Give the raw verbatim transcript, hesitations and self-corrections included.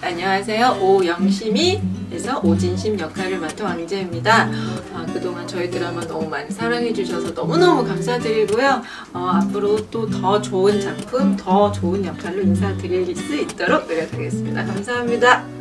안녕하세요. 오영심이에서 오진심 역할을 맡은 왕재입니다. 아, 그동안 저희 드라마 너무 많이 사랑해주셔서 너무너무 감사드리고요. 어, 앞으로 또 더 좋은 작품, 더 좋은 역할로 인사드릴 수 있도록 노력하겠습니다. 감사합니다.